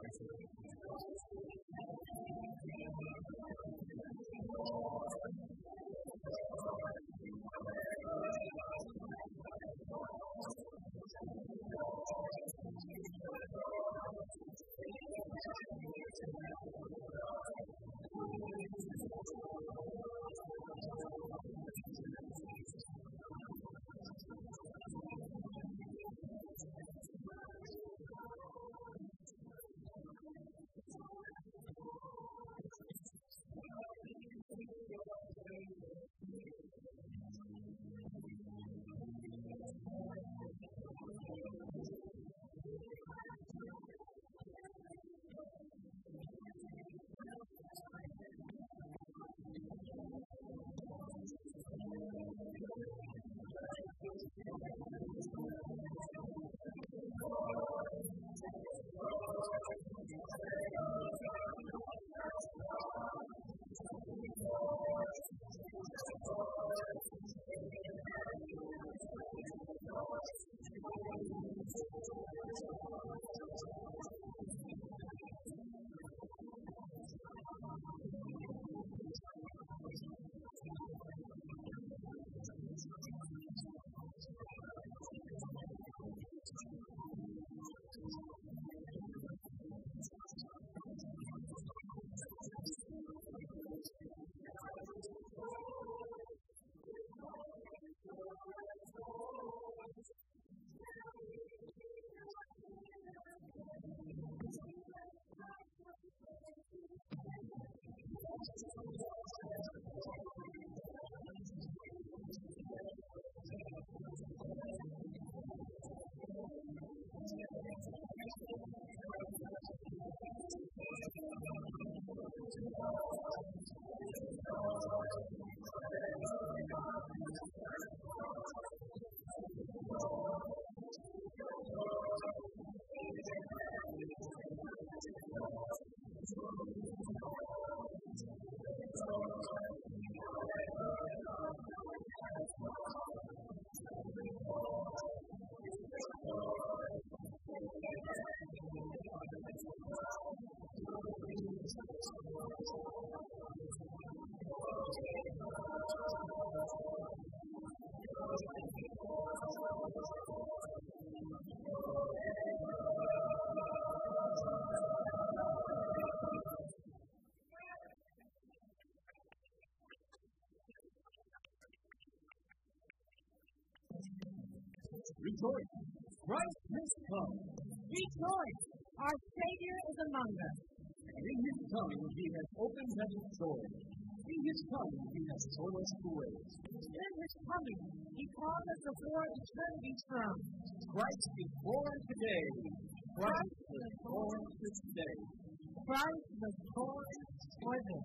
Rejoice! Christ has come. Rejoice! Our Savior is among us. And in his coming he has opened heaven's door. In his coming he has shown us the way. In his coming he calls us before eternity's throne. Christ is born today. Christ was born this day. Christ was born for this.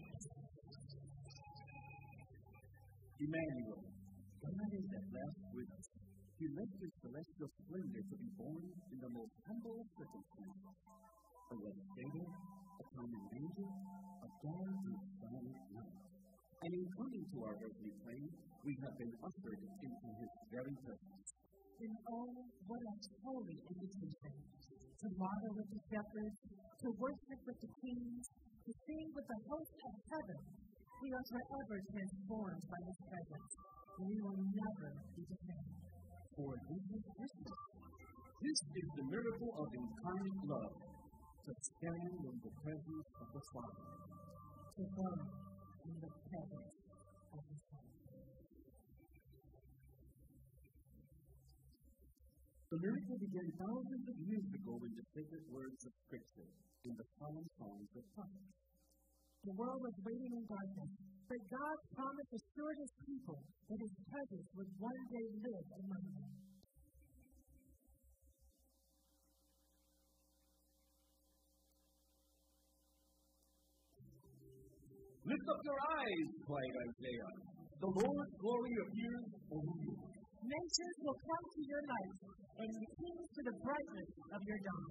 Emmanuel, God is at last with us. He left his celestial splendor to be born in the most humble circumstances. A red stable, a common manger, a dark and silent night. And in coming to our earthly plane, we have been ushered into his very presence. And oh, what a holy invitation! To water with the shepherds, to worship with the kings, to sing with the hosts of heaven. We are forever transformed by his presence. We will never be the same. For this is Christmas. This is the miracle of incarnate love, to stand in the presence of the Father. To go in the presence of the Son. The miracle began thousands of years ago in the sacred words of Scripture, in the solemn songs of prophets. The world was waiting in darkness, but God's promise assured his people that his presence would one day live among them. Lift up your eyes, cried Isaiah. The Lord's glory appears over you. Nations will come to your light, and kings to the brightness of your dawn.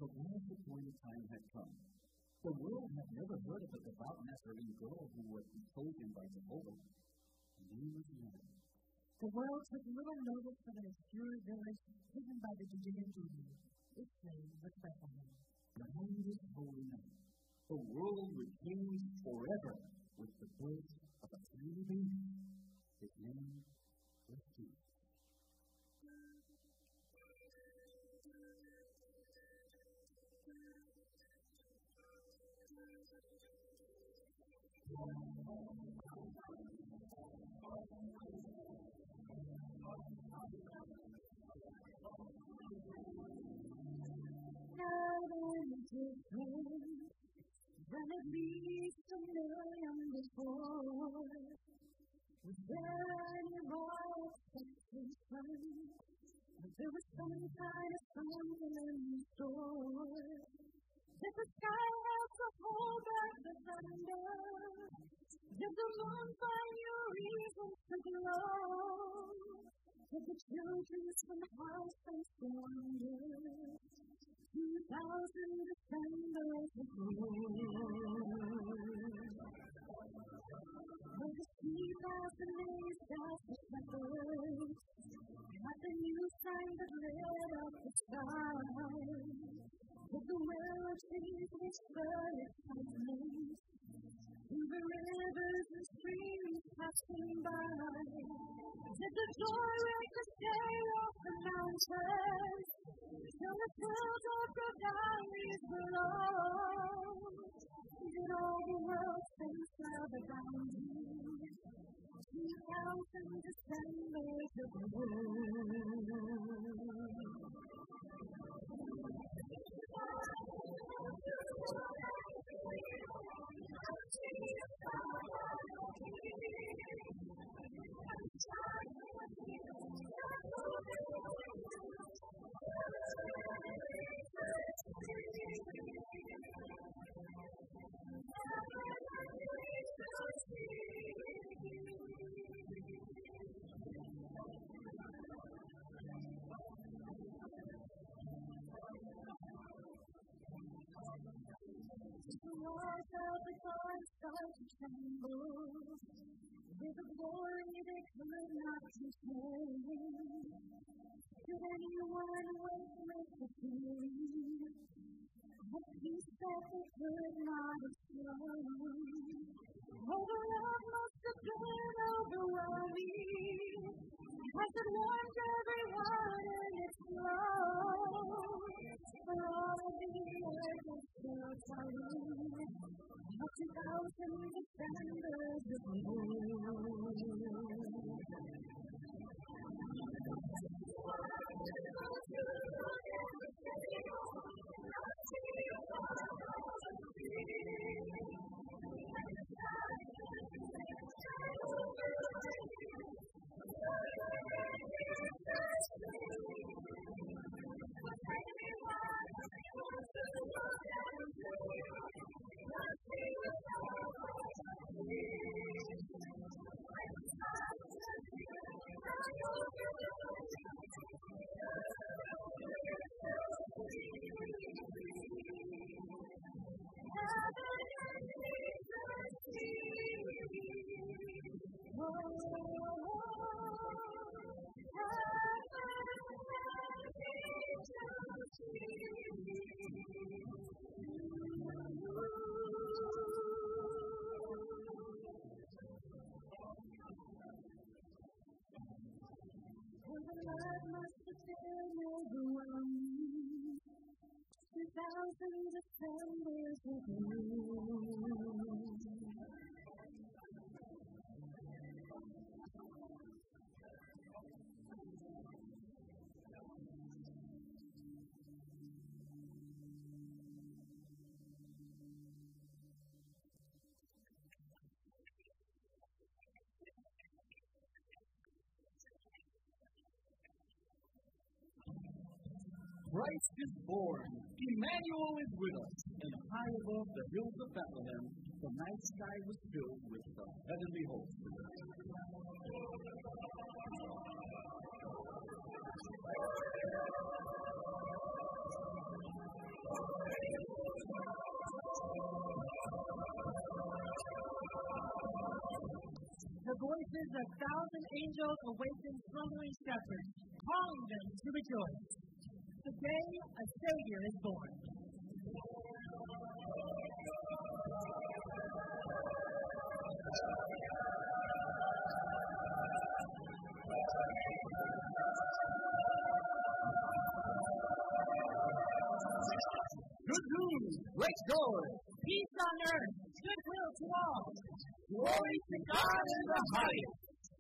the last appointed time had come. The world had never heard of a devout Nazarene girl who was chosen by Jehovah. Her name was Mary. The world took little notice of an obscure village hidden by the Judean Jordan. Its name was Bethlehem. But on this holy night, the world would change forever with the birth of a tiny baby. His name was Jesus. Now then different than at least a million before. Was there any more expectation? There was some kind of something in store. Did the sky have to hold back the thunder? Did the moon find new reasons to glow? Did the children from the house face to wonder? 2,000 Decembers ago. When the 3,000 days past the shepherds, at the new sign that lit up the sky, did the willow trees whisper excitement to the rivers and streams passing by? Did the joy wake the day off the mountains till the hills of the valleys below? Did all the world sense love around you? 2,000 Decembers ago. The gods start to tremble with a glory they could not contain. Did anyone witness the feeling of peace that they could not explain? Oh, the love must have been overwhelming as it warmed everyone in its glow. For all of the earth was still telling 2,000 Decembers ago. Christ is born. Emmanuel is with us. And high above the hills of Bethlehem, the night sky was filled with the heavenly host. voices of 1,000 angels awaken slumbering shepherds, calling them to rejoice. Today, a Savior is born. Good news, great joy, Peace on earth, goodwill to all. glory to God in the highest.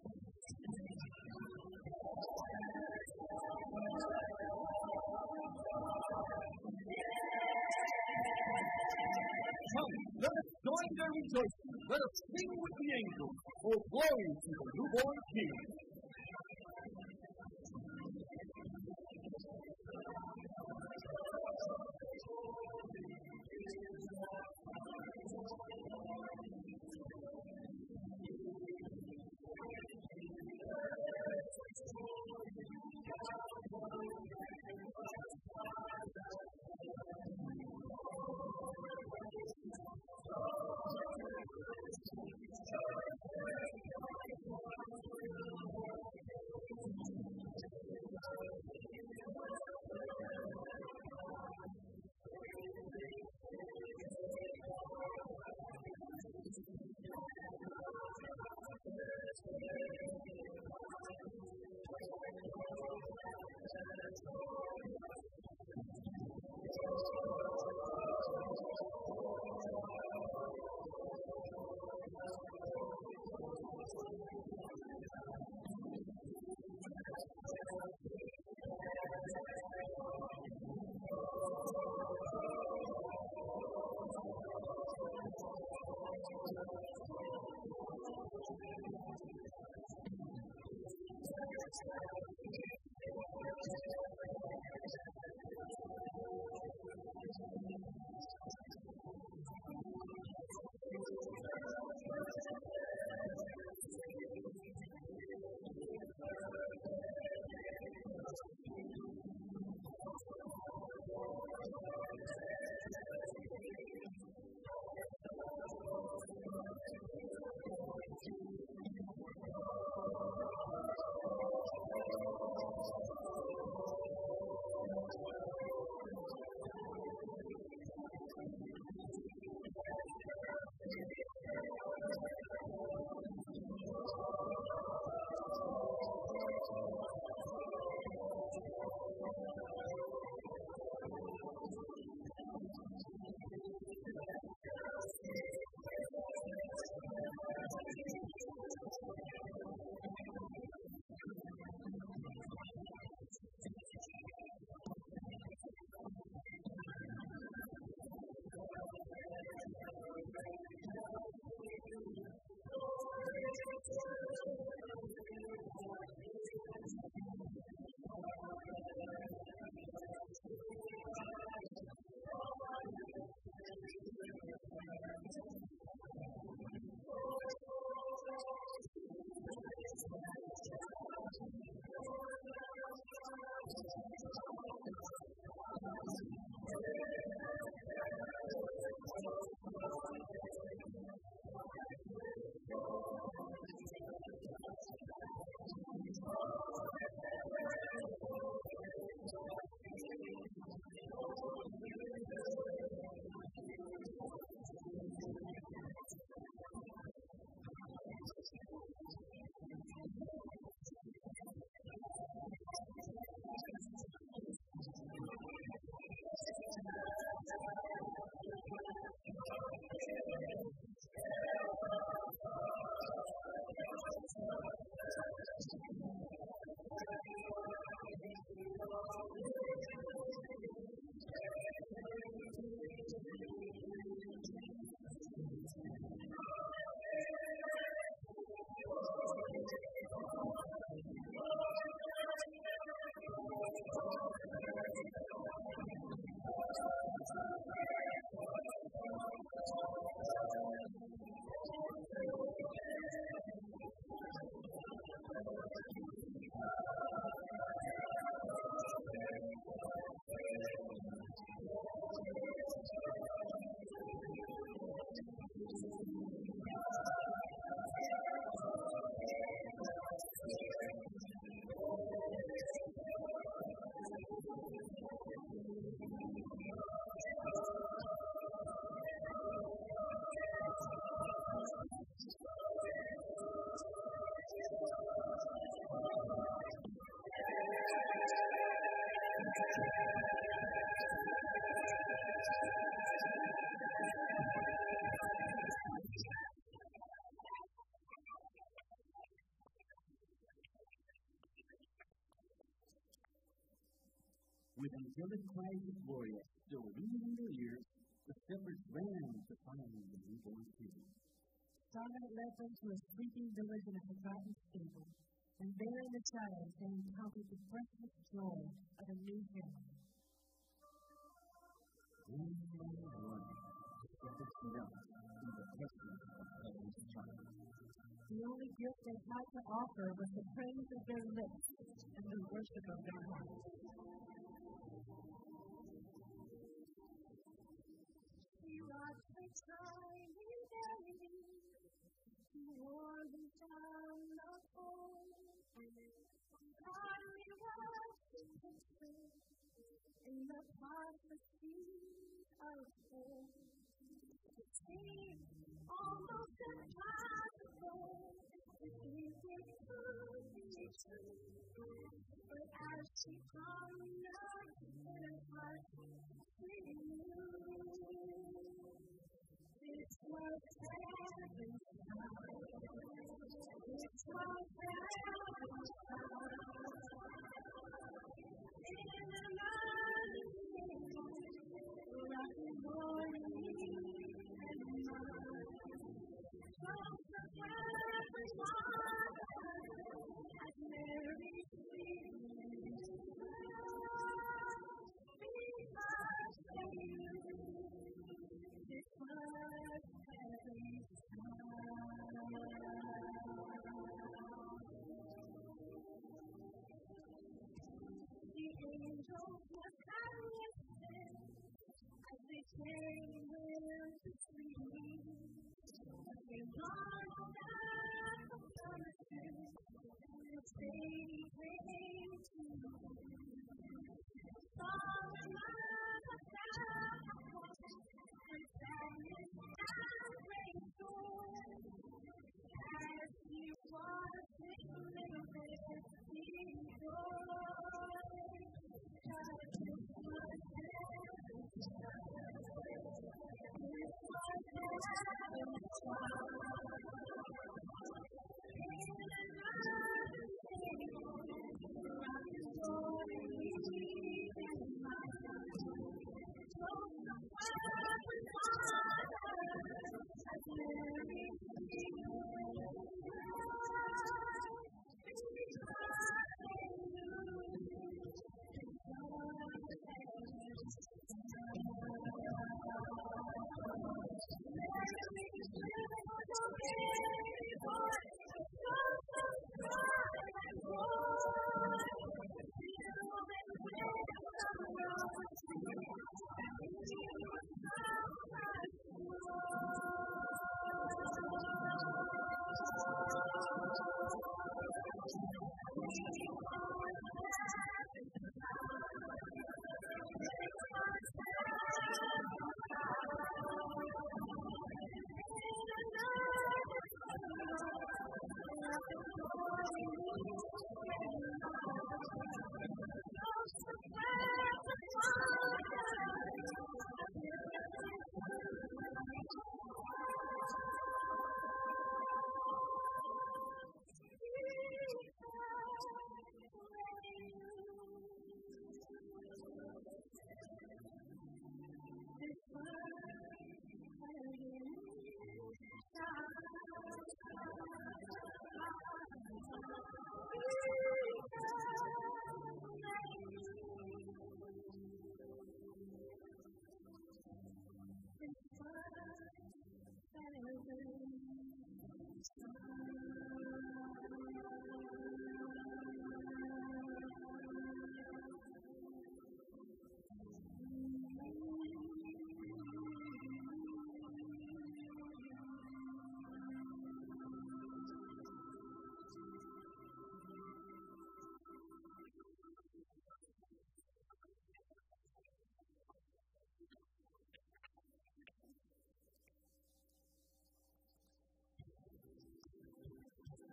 Come, let us join their rejoicing. Let us sing with the angels. Oh, glory to the newborn King. With angelic cries of glory still ringing in their ears, the shepherds ran to find the newborn King. Starlight led them to a sleeping village in a forgotten stable, and there in the shadows they encountered the breathless joy of a new family. One by one, the shepherds knelt in the presence of heaven's child. The only gift they had to offer was the praise of their lips and the worship of their hearts. He rocks the tiny baby, he wore him down the hole. God, we watch him picture in the prophecy of old. It seems almost impossible to think it could be true, but as she pondered in her heart, she knew this was heaven's child. This was heaven's child. In the morning, rocking morning and night, from the heaven's father, as Mary sings, because they knew this was heaven's child. The angels were listening as they came to sleep. But they marveled at the promises which they came to. Fallen on the Sabbath, with sadness and great joy, as he was his little bit rejoiced.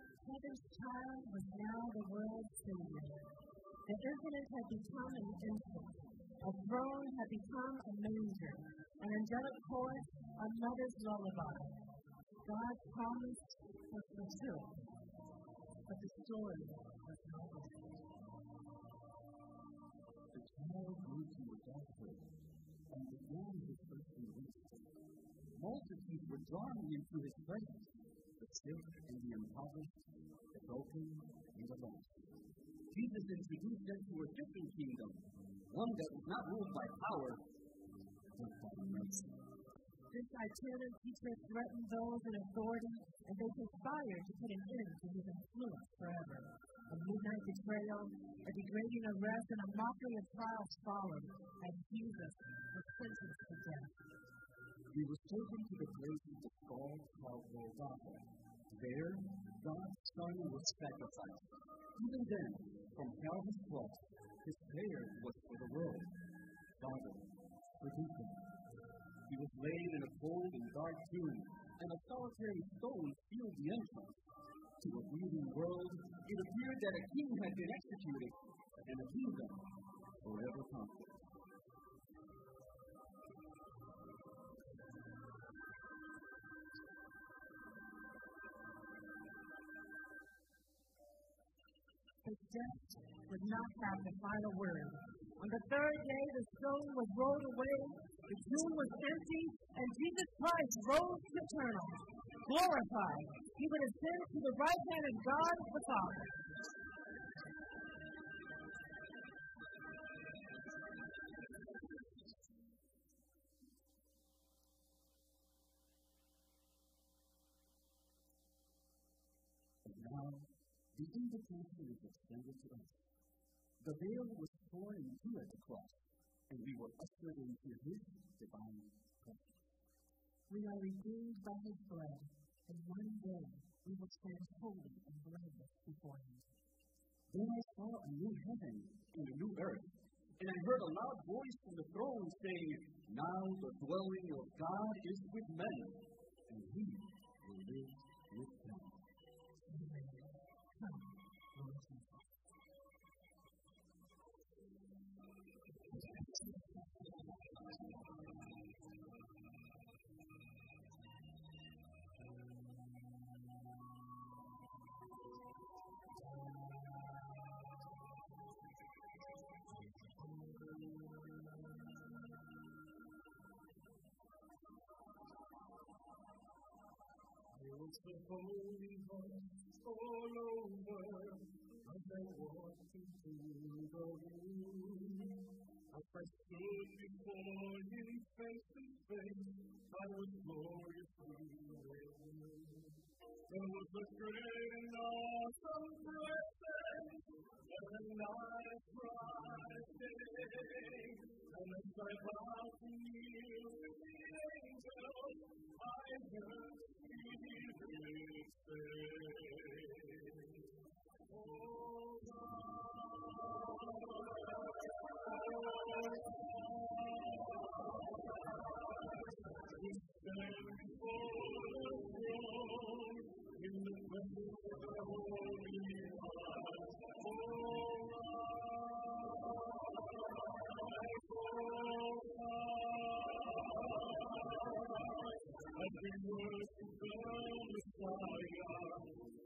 Heaven's child was now the world's Savior. The infinite had become an exalted. A throne had become a manger, an angelic chorus, a mother's lullaby. God's promise was fulfilled, but the story was not over. The child grew to adulthood and began his earthly ministry. Multitudes were drawn into his presence, the sick and the impoverished, the broken and the lost. Jesus introduced them to a different kingdom, one that was not ruled by power, but by mercy. This itinerant teacher threatened those in authority, and they conspired to put an end to his influence forever. A midnight betrayal, a degrading arrest, and a mockery of trials followed as Jesus was sentenced to death. He was taken to the place of the skull called Golgotha. There, God's Son was sacrificed. Even then, from Calvary's cross, his prayer was for the world. Father, forgive them. He was laid in a cold and dark tomb, and a solitary stone sealed the entrance. To a grieving world, it appeared that a king had been executed, and a kingdom forever conquered. His death would not have the final word. On the third day, the stone was rolled away, the tomb was empty, and Jesus Christ rose eternal, glorified. He would ascend to the right hand of God the Father. And now, the invitation is extended to us. The veil was torn in two at the cross, and we were ushered into his divine presence. We are redeemed by his blood, and one day we will stand holy and blameless before him. Then I saw a new heaven and a new earth, and I heard a loud voice from the throne saying, "Now the dwelling of God is with men, and he will live with them." Amen. Come, Lord Jesus. It's the holy voice all over as I walked into the room. As I stood before him face to face, I was gloriously with. There was a great and awesome presence, and I cried, and as I bowed to kneel with the angels, I heard Spirit say, "Oh we stand before the throne in the presence of the Holy One. As we worship the Messiah,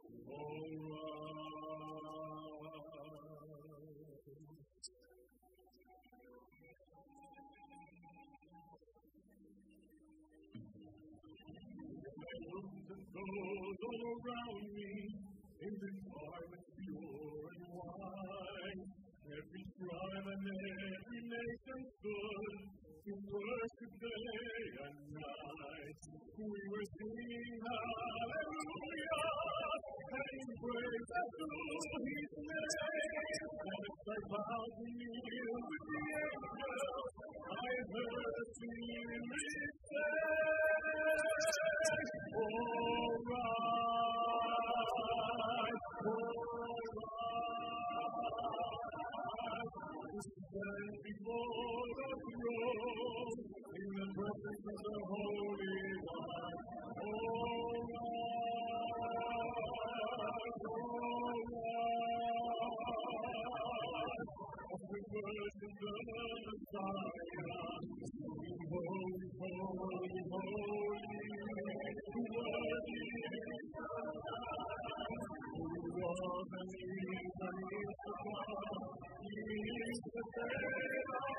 I looked at those all around me in the garments pure and white. Every tribe and every nation stood to worship day and night. We were singing hallelujah and praise unto his name. And as I bowed to kneel with the angels, I heard the Spirit say, "All right, stand before the throne in the presence of the Holy One. All right, as we worship the Messiah. Holy, holy, holy, worthy is the Lamb who was and is to come. He is the great I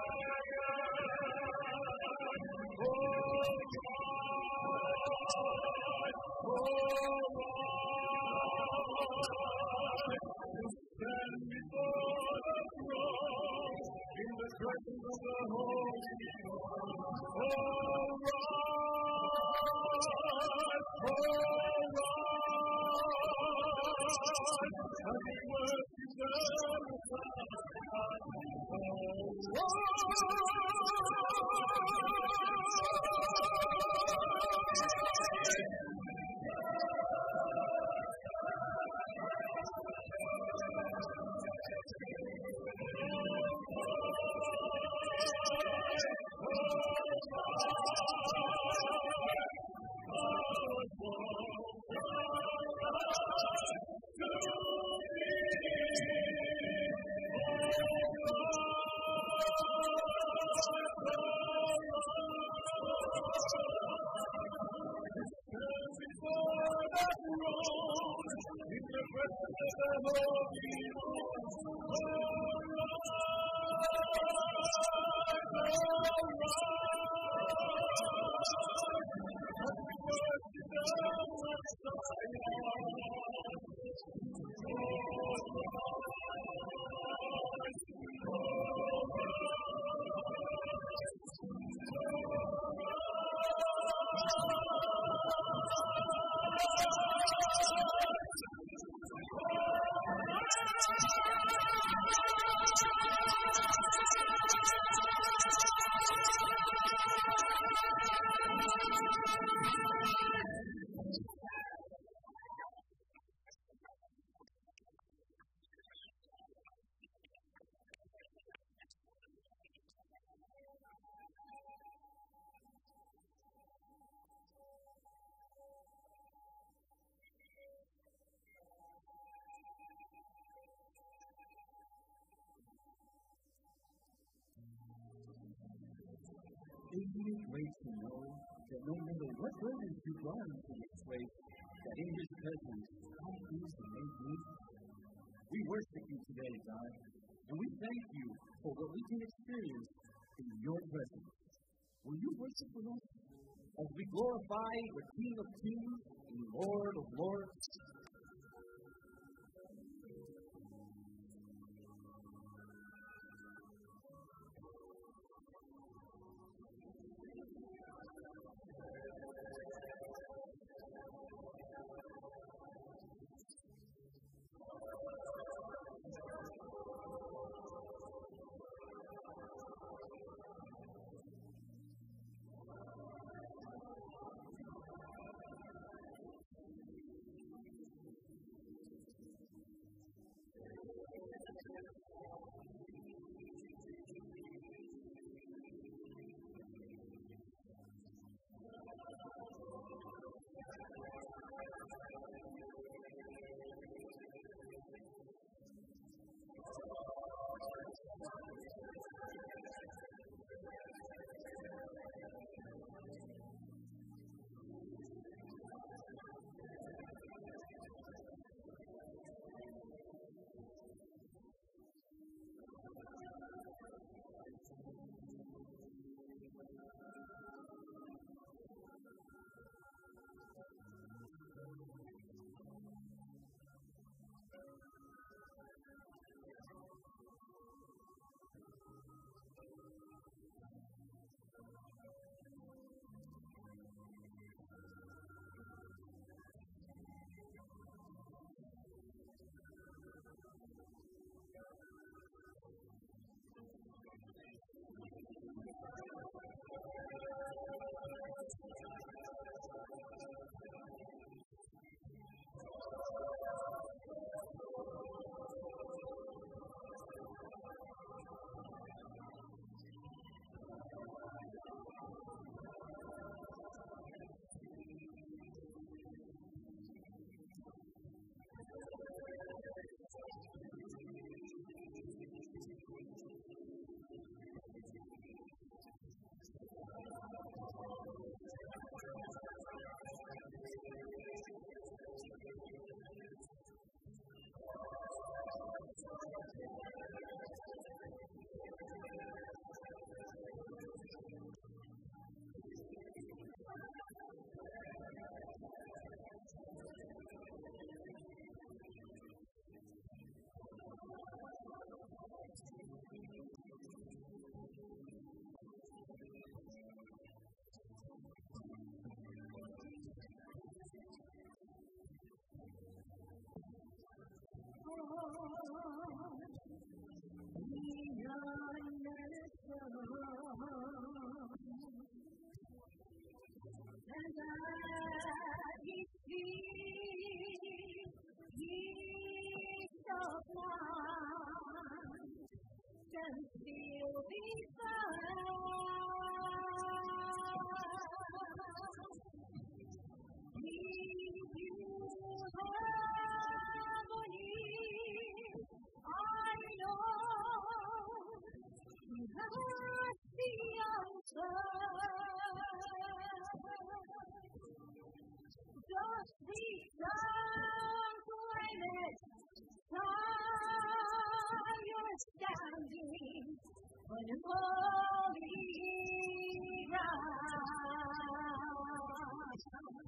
am. Oh Lord, who stand before the throne in the presence of the Holy One. Oh Lord, and we worship the Isn't it great to know that no matter what burdens you run into this place, that in His presence, all things are made new? We worship You today, God, and we thank You for what we can experience in Your presence. Will You worship with us as we glorify the King of Kings and Lord of Lords? that He speaks, He supplies, can still be found. If you have a need, I know He has the answer. Just reach down, claim it, time you're standing on holy ground.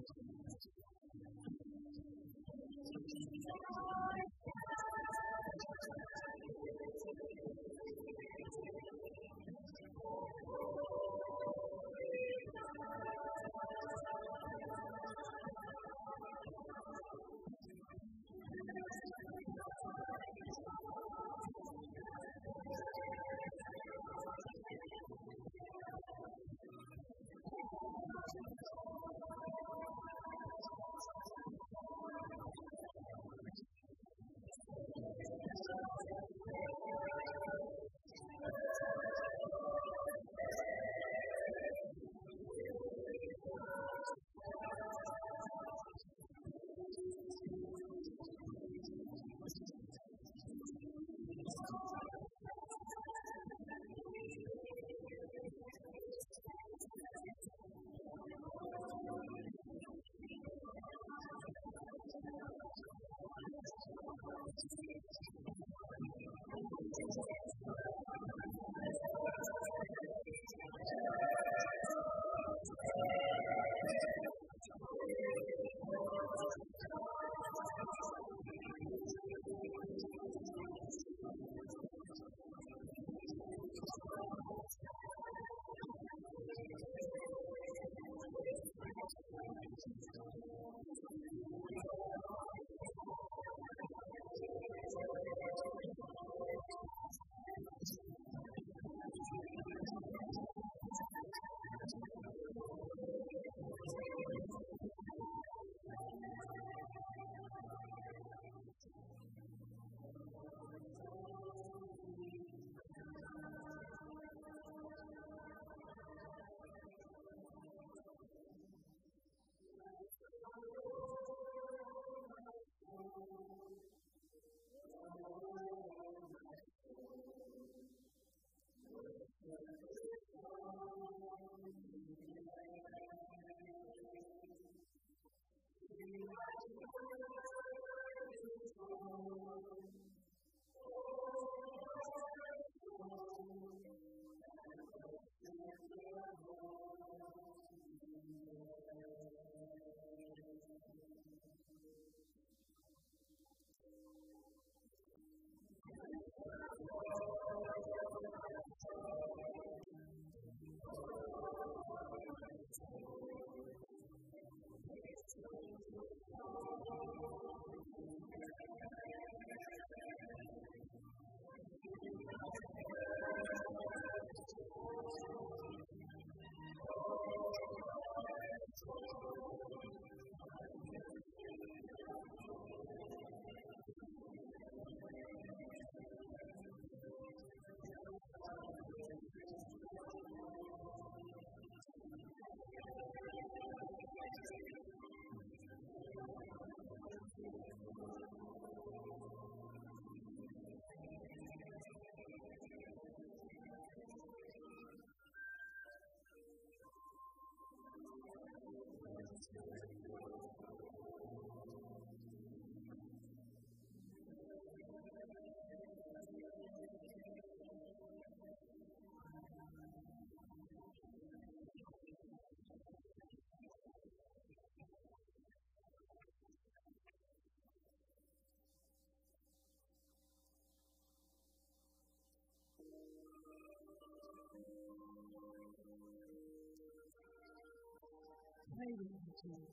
Pray with me, Jesus.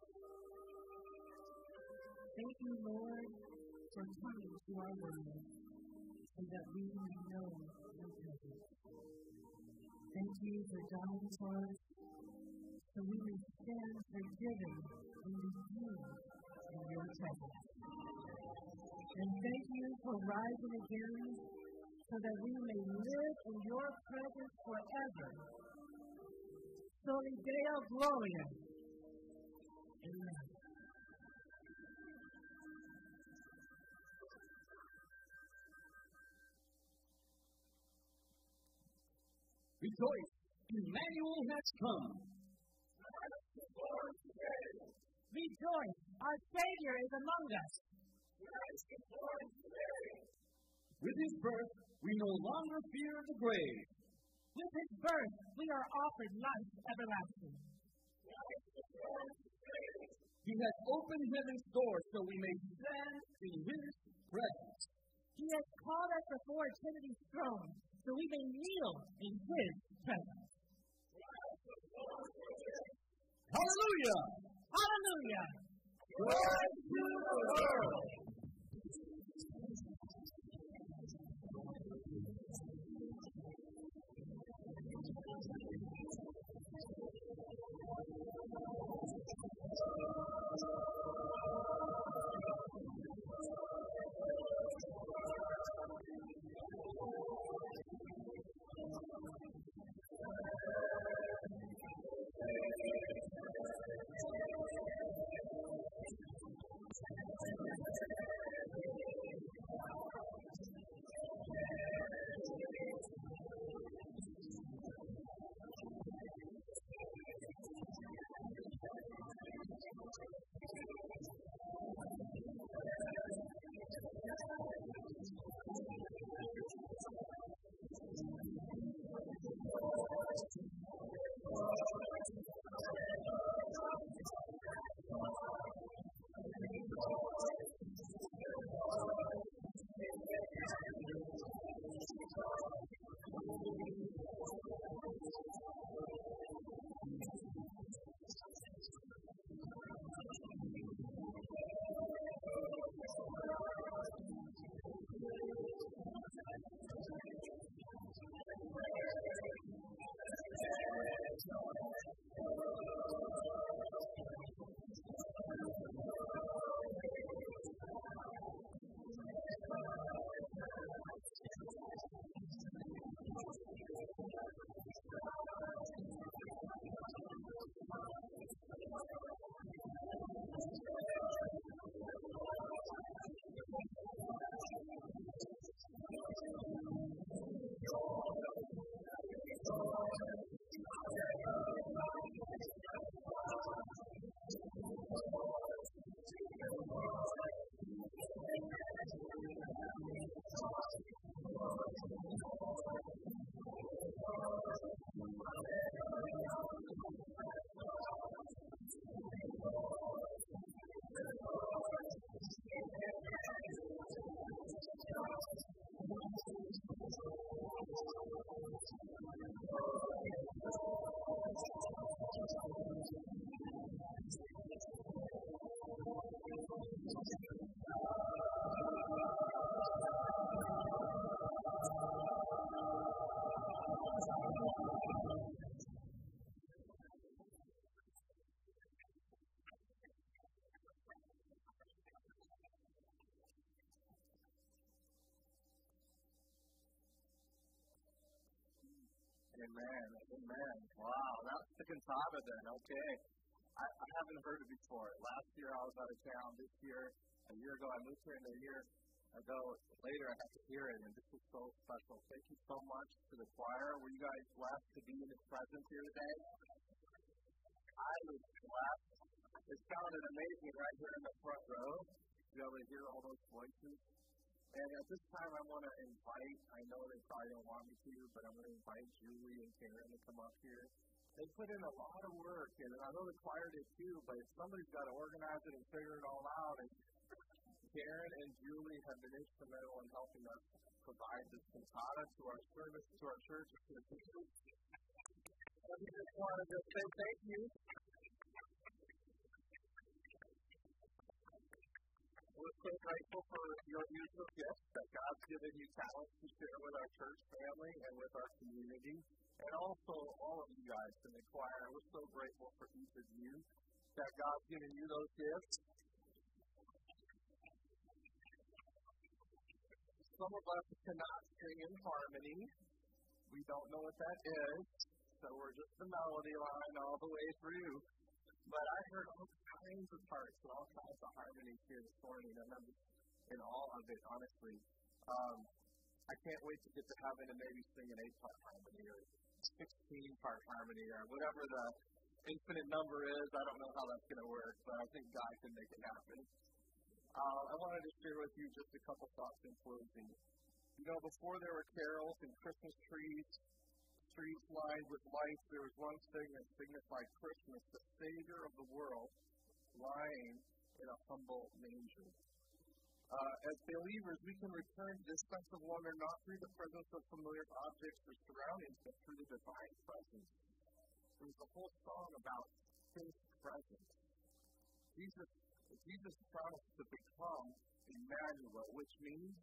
Thank you, Lord, for coming to our world so that we may know your presence. Thank you for dying for us so we may stand forgiven and redeemed in your presence. And thank you for rising again so that we may live in your presence forever. Soli Deo Gloria. Amen. Rejoice, Emmanuel has come. Rejoice, our Savior is among us. With his birth, we no longer fear the grave. With his birth, we are offered life everlasting. He has opened heaven's door so we may stand in his presence. He has called us before Trinity's throne so we may kneel in his presence. Hallelujah! Hallelujah! Glory to the world! Amen. Amen. Wow, that's the Cantata then. Okay. I haven't heard it before. Last year I was out of town. This year, a year ago, I moved here, and a year ago, later I had to hear it, and this is so special. Thank you so much to the choir. Were you guys blessed to be in His presence here today? I was blessed. It sounded amazing right here in the front row to be able to hear all those voices. And at this time, I want to invite, I know they probably don't want me to, but I'm going to invite Julie and Karen to come up here. They put in a lot of work, and I know the choir did too, but somebody's got to organize it and figure it all out. And Karen and Julie have been instrumental in helping us provide this cantata to our service, to our church. I just wanted to say thank you. so grateful for your musical gifts that God's given you talents to share with our church family and with our community, and also all of you guys in the choir. We're so grateful for each of you that God's given you those gifts. Some of us cannot sing in harmony. We don't know what that is, so we're just the melody line all the way through. But I heard all kinds of parts and all kinds of harmonies here this morning, and I'm just in awe of it, honestly. I can't wait to get to heaven and maybe sing an 8-part harmony or 16-part harmony or whatever the infinite number is. I don't know how that's going to work, but I think God can make it happen. I wanted to share with you just a couple thoughts in closing. You know, before there were carols and Christmas trees, streets lined with lights, there was one thing that signified Christmas, the Savior of the world, lying in a humble manger. As believers, we can return to this sense of wonder not through the presence of familiar objects or surroundings, but through the divine presence. There's a whole song about His presence. Jesus promised to become Emmanuel, which means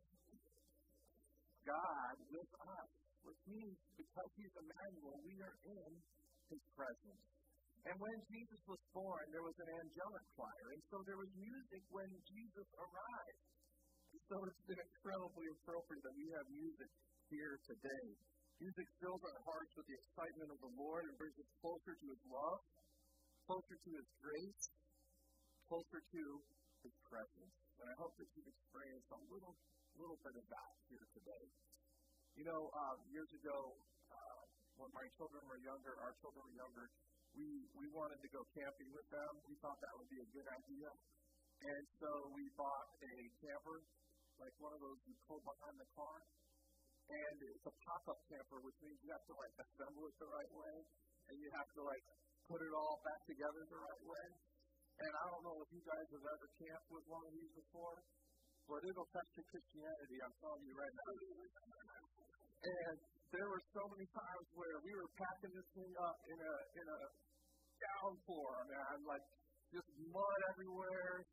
God with us. Which means because He's Emmanuel, we are in His presence. And when Jesus was born, there was an angelic choir. And so there was music when Jesus arrived. And so it's been incredibly appropriate that we have music here today. Music fills our hearts with the excitement of the Lord and brings us closer to His love, closer to His grace, closer to His presence. And I hope that you've experienced a little bit of that here today. You know, years ago, when our children were younger, we wanted to go camping with them. We thought that would be a good idea. And so we bought a camper, like one of those you pull behind the car. And it's a pop-up camper, which means you have to, assemble it the right way. And you have to, put it all back together the right way. And I don't know if you guys have ever camped with one of these before, but it'll test your Christianity, I'm telling you right now. And there were so many times where we were packing this thing up in a downpour, man, just mud everywhere,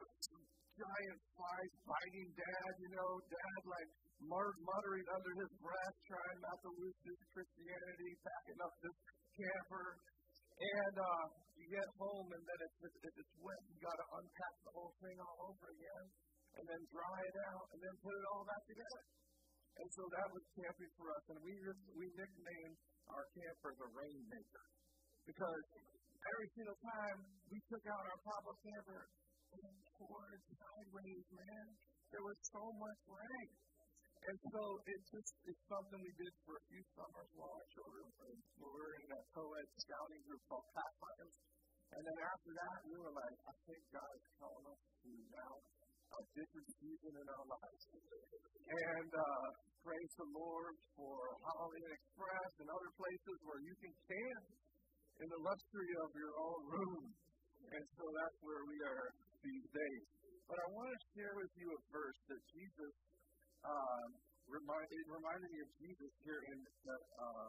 giant flies biting Dad, Dad muttering under his breath, trying not to lose his Christianity, packing up this camper. And you get home, and then if it's wet, you got to unpack the whole thing all over again, and then dry it out, and then put it all back together. And so that was camping for us, and we nicknamed our camper the Rainmaker, because every single time we took out our pop-up camper, it poured sideways, man. There was so much rain. And so it's something we did for a few summers while our children were in that co-ed scouting group called Pathfinders. And then after that, we were like, I think God is calling us to now a different season in our lives. And praise the Lord for Holiday Inn Express and other places where you can camp in the luxury of your own room. And so that's where we are these days. But I want to share with you a verse that Jesus reminded me of Jesus here in that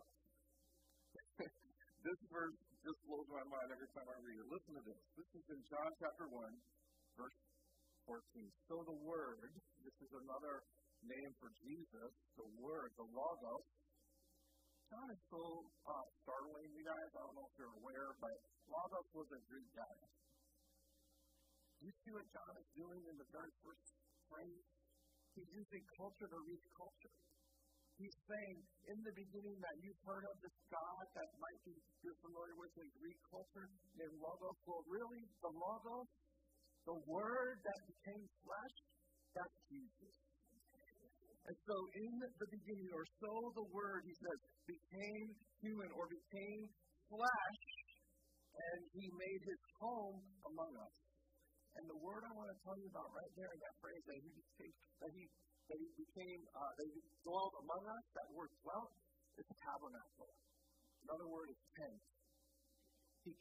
this verse just blows my mind every time I read it. Listen to this. This is in John chapter 1, verse 14. So the Word, this is another name for Jesus, the Word, the Logos. John is so startling, you guys. I don't know if you're aware, but Logos was a Greek guy. Do you see what John is doing in the very first phrase? He's using culture to reach culture. He's saying, in the beginning, that you've heard of this God that might be you're familiar with in Greek culture named Logos. Well, really, the Logos, the Word that became flesh, that's Jesus. And so in the beginning, or so the Word, he says, became human or became flesh, and He made His home among us. And the word I want to tell you about right there in that phrase, that He dwelled among us, that word dwelt, is tabernacle. Another word is tent. He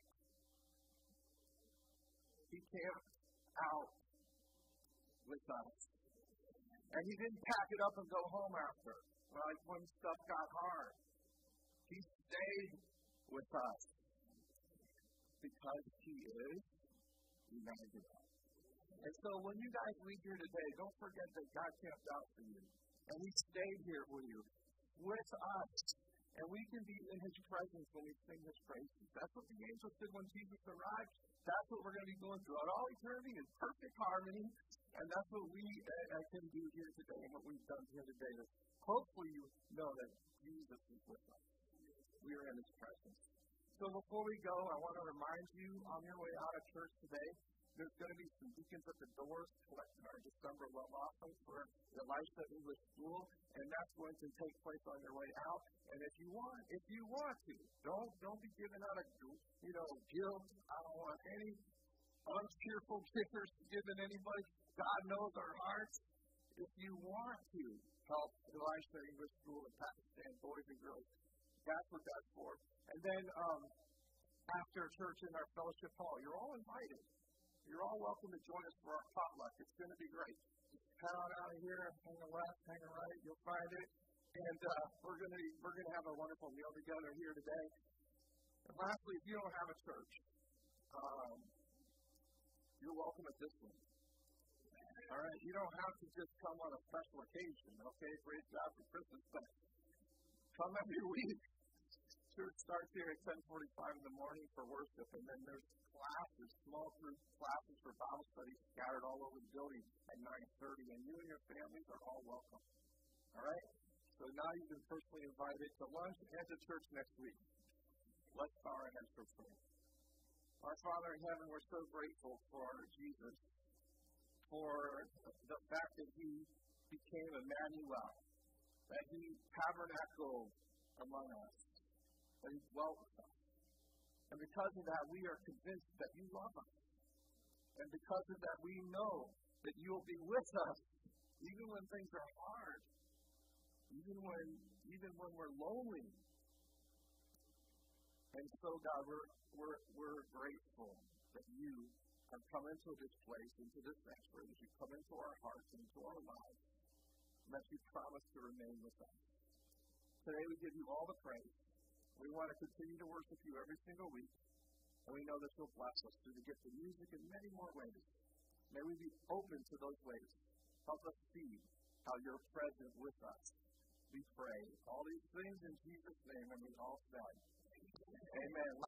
camped out with us. And He didn't pack it up and go home after, like when stuff got hard. He stayed with us because He is Emmanuel. And so when you guys leave here today, don't forget that God camped out for you. And He stayed here with you, with us. And we can be in His presence when we sing His praises. That's what the angels did when Jesus arrived. That's what we're going to be going through all eternity in perfect harmony. And that's what we can do here today and what we've done here today. Hopefully you know that Jesus is with us. We are in His presence. So before we go, I want to remind you on your way out of church today, there's going to be some deacons at the doors collecting our December love offering for the Elisha English School, and that's going to take place on your way out. And if you want to, don't be giving out guilt. I don't want any uncheerful givers giving anybody. God knows our hearts. If you want to help Elisha English School in Pakistan, boys and girls, that's what that's for. And then after church in our fellowship hall, you're all invited. You're all welcome to join us for our potluck. It's going to be great. Head on out of here, hang a left, hang a right, you'll find it. And we're going to have a wonderful meal together here today. And lastly, if you don't have a church, you're welcome at this one. All right, you don't have to just come on a special occasion, okay? Praise God for Christmas, but come every week. Church starts here at 10:45 in the morning for worship, and then there's classes, small group classes for Bible studies scattered all over the building at 9:30, and you and your families are all welcome. All right? So now you've been personally invited to lunch and to church next week. Let's bow our heads for prayer. Our Father in heaven, we're so grateful for Jesus, for the fact that He became Emmanuel, that He tabernacled among us, that He dwelt with us. And because of that, we are convinced that You love us. And because of that, we know that You will be with us, even when things are hard, even when we're lonely. And so, God, we're grateful that You have come into this place, into this sanctuary, that You come into our hearts, into our lives, and that You promise to remain with us. Today we give You all the praise. We want to continue to worship You every single week, and we know that You'll bless us through the gift of music in many more ways. May we be open to those ways. Help us see how You're present with us. We pray all these things in Jesus' name, and we all say, Amen.